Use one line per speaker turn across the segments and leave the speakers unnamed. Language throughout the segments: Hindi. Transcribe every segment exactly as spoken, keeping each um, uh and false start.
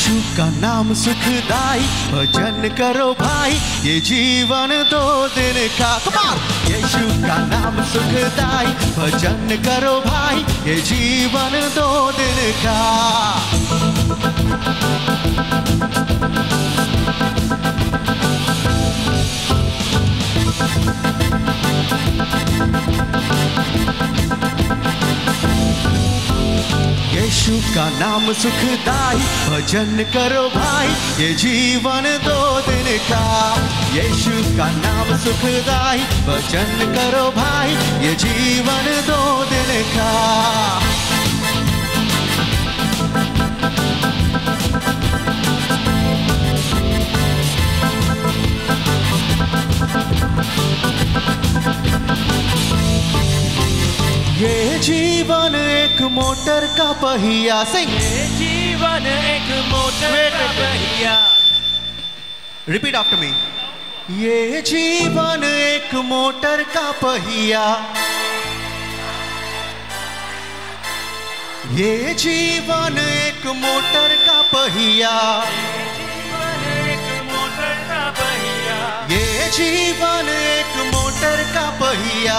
यीशु का नाम सुखदाई, भजन करो भाई, ये जीवन दो दिन का। कमाल। यीशु का नाम सुखदाई, भजन करो भाई, ये जीवन दो दिन का। यीशु का नाम सुखदाई, भजन करो भाई, ये जीवन दो दिन का। यीशु का नाम सुखदाई, भजन करो भाई, ये जीवन दो दिन का। ये जीवन एक मोटर का पहिया। सिंह।
ये जीवन एक मोटर का पहिया।
Repeat after me. ये जीवन एक मोटर का पहिया, ये जीवन एक मोटर का पहिया,
ये जीवन एक मोटर का पहिया।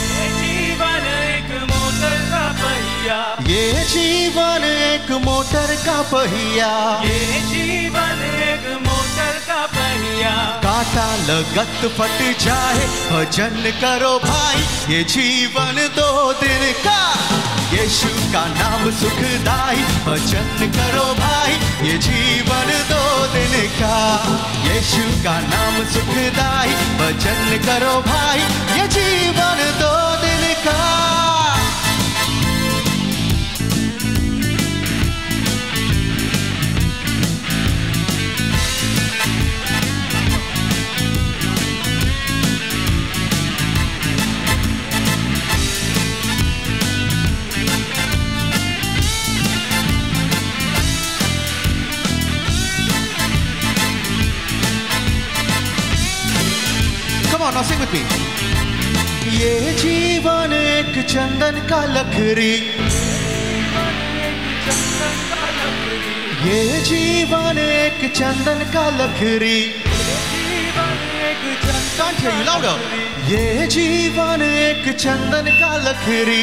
ये जीवन एक मोटर का पहिया,
ये जीवन एक मोटर का पहिया।
कांटा लगत फट जाए, भजन करो भाई, ये जीवन दो दिन का। यीशु का नाम सुखदाई, भजन करो भाई, ये जीवन दो दिन का। यीशु का नाम सुखदाई, भजन करो भाई, ये जीवन दो दिन का। Come on, now sing with me. ये जीवन एक चंदन का लकड़ी, ये जीवन एक चंदन का लकड़ी। Can't hear you louder. ये जीवन एक चंदन का लकड़ी,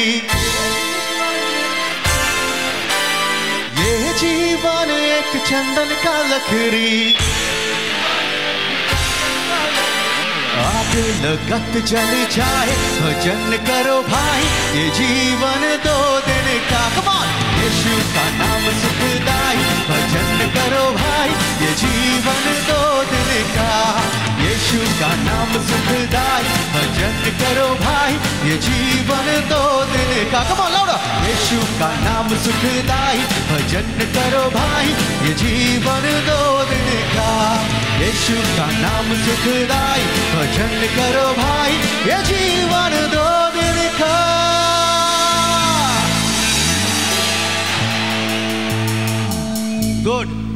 ये जीवन एक चंदन का लकड़ी। आग लगत जल जाए, भजन करो भाई, ये जीवन दो दिन का। Come on! यीशु का नाम सुखदाई, भजन करो भाई, ये जीवन दो दिन का। यीशु का नाम सुखदाई, भजन करो भाई, ये जीवन दो दिन का। Come on, louder! यीशु का नाम सुखदाई, भजन करो भाई, ये जीवन दो दिन का। यीशु का नाम सुखदाई, भजन करो भाई, ये जीवन दो दिन का। गुड।